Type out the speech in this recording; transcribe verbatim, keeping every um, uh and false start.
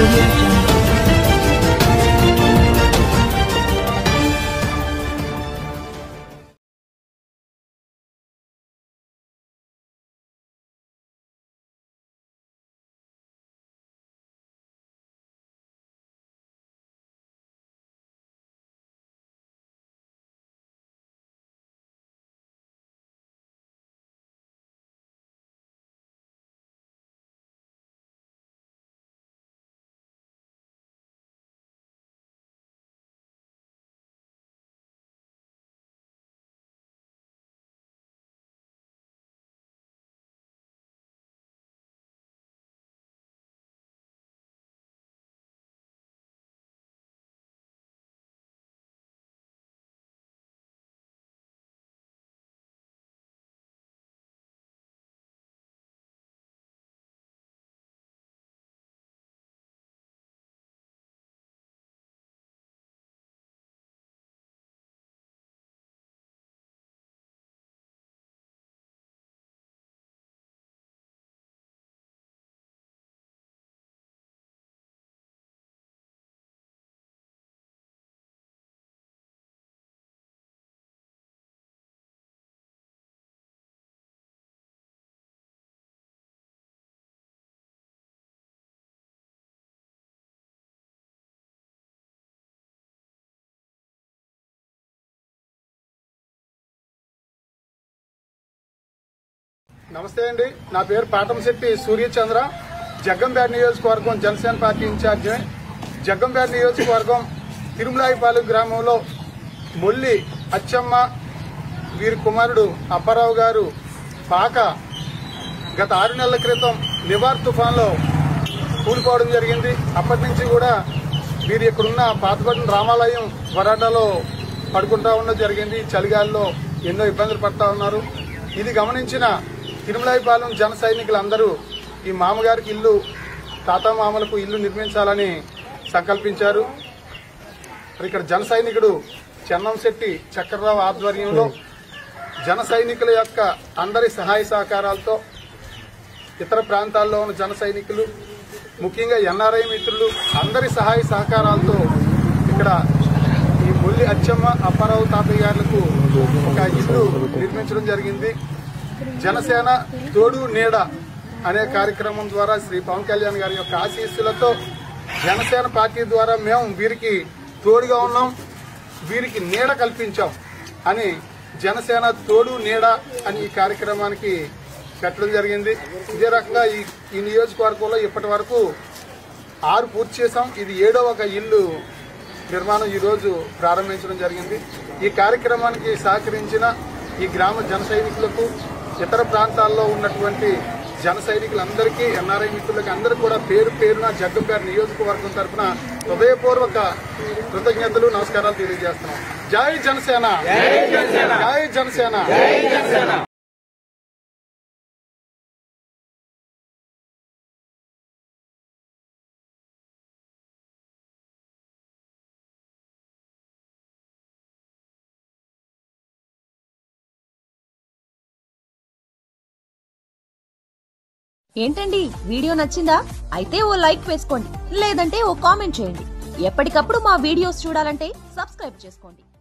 audio jungle. నమస్తే అండి, నా పేరు పాటంశెట్టి సూర్యచంద్ర. జగ్గంపేట నియోజకవర్గం జనసేన పార్టీ ఇన్ఛార్జి. జగ్గంపేట నియోజకవర్గం తిరుమలాయిపాలెం గ్రామంలో మొల్లి అచ్చమ్మ వీరి కుమారుడు అప్పారావు గారు పాక గత ఆరు నెలల క్రితం నివార్ తుఫాన్లో కూలిపోవడం జరిగింది. అప్పటి నుంచి కూడా వీరు ఇక్కడున్న పాతపట్నం రామాలయం వరాడాలో పడుకుంటా ఉండడం జరిగింది. చలిగాల్లో ఎన్నో ఇబ్బందులు పడతా ఉన్నారు. ఇది గమనించిన తిరుమలాయిపాలెం జన సైనికులందరూ ఈ మామగారికి ఇల్లు, తాత మామలకు ఇల్లు నిర్మించాలని సంకల్పించారు. ఇక్కడ జన సైనికుడు చెన్నంశెట్టి చక్రరావు ఆధ్వర్యంలో జన సైనికుల యొక్క అందరి సహాయ సహకారాలతో, ఇతర ప్రాంతాల్లో ఉన్న జన సైనికులు, ముఖ్యంగా ఎన్ఆర్ఐ మిత్రులు అందరి సహాయ సహకారాలతో ఇక్కడ ఈ మొల్లి అచ్చమ్మ అప్పారావు తాతయ్య గారులకు ఒక ఇల్లు నిర్మించడం జరిగింది. జనసేన తోడు నీడ అనే కార్యక్రమం ద్వారా శ్రీ పవన్ కళ్యాణ్ గారి యొక్క ఆశీస్సులతో జనసేన పార్టీ ద్వారా మేము వీరికి తోడుగా ఉన్నాం, వీరికి నీడ కల్పించాం అని జనసేన తోడు నీడ అని ఈ కార్యక్రమానికి పెట్టడం జరిగింది. ఇదే రకంగా ఈ ఈ నియోజకవర్గంలో ఇప్పటి వరకు ఆరు పూర్తి చేశాం. ఇది ఏడో ఒక ఇల్లు నిర్మాణం ఈరోజు ప్రారంభించడం జరిగింది. ఈ కార్యక్రమానికి సహకరించిన ఈ గ్రామ జన సైనికులకు, ఇతర ప్రాంతాల్లో ఉన్నటువంటి జన సైనికులందరికీ, ఎన్ఆర్ఐ మిత్రులకి అందరూ కూడా పేరు పేరున జగ్గంపేట నియోజకవర్గం తరఫున హృదయపూర్వక కృతజ్ఞతలు, నమస్కారాలు తెలియజేస్తున్నాం. జై జనసేన, జై జనసేన. ఏంటండి, వీడియో నచ్చిందా? అయితే ఓ లైక్ వేసుకోండి, లేదంటే ఓ కామెంట్ చేయండి. ఎప్పటికప్పుడు మా వీడియోస్ చూడాలంటే సబ్స్క్రైబ్ చేసుకోండి.